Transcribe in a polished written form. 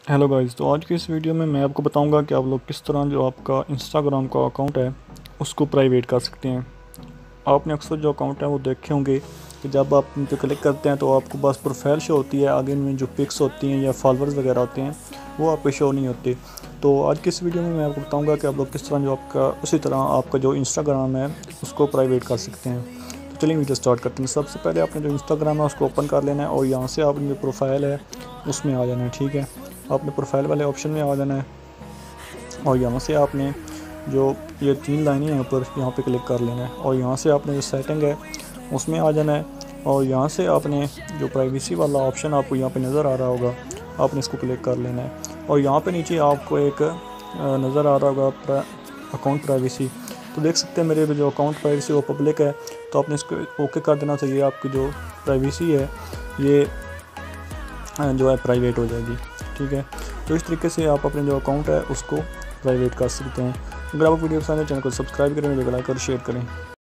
Hello guys, तो आज की इस वीडियो में मैं आपको बताऊंगा कि आप लोग किस तरह जो आपका इंस्टाग्राम का अकाउंट है उसको प्राइवेट कर सकते हैं। आपने अक्सर जो अकाउंट है वो देखे होंगे कि जब आप उन पर क्लिक करते हैं तो आपको बस प्रोफाइल शो होती है, आगे में जो पिक्स होती हैं या फॉलोअर्स वगैरह होते हैं वो आपको शो नहीं होते। तो आज की इस वीडियो में मैं आपको बताऊँगा कि आप लोग किस तरह जो आपका उसी तरह आपका जो इंस्टाग्राम है उसको प्राइवेट कर सकते हैं। तो चलिए वीडियो स्टार्ट करते हैं। सबसे पहले आपने जो इंस्टाग्राम है उसको ओपन कर लेना है और यहाँ से आपने जो प्रोफाइल है उसमें आ जाना है। ठीक है, आपने प्रोफाइल वाले ऑप्शन में आ जाना है और यहाँ से आपने जो ये 3 लाइनें हैं ऊपर यहाँ पे क्लिक कर लेना है और यहाँ से आपने जो सेटिंग है उसमें आ जाना है और यहाँ से आपने जो प्राइवेसी वाला ऑप्शन आपको यहाँ पे नज़र आ रहा होगा आपने इसको क्लिक कर लेना है और यहाँ पे नीचे आपको एक नज़र आ रहा होगा अकाउंट प्राइवेसी। तो देख सकते हैं मेरे जो अकाउंट प्राइवेसी वो पब्लिक है, तो आपने इसको ओके कर देना चाहिए। आपकी जो प्राइवेसी है ये जो है प्राइवेट हो जाएगी। ठीक है, तो इस तरीके से आप अपने जो अकाउंट है उसको प्राइवेट कर सकते हैं। अगर आप वीडियो पसंद है चैनल को सब्सक्राइब करें, वीडियो को लाइक और शेयर करें।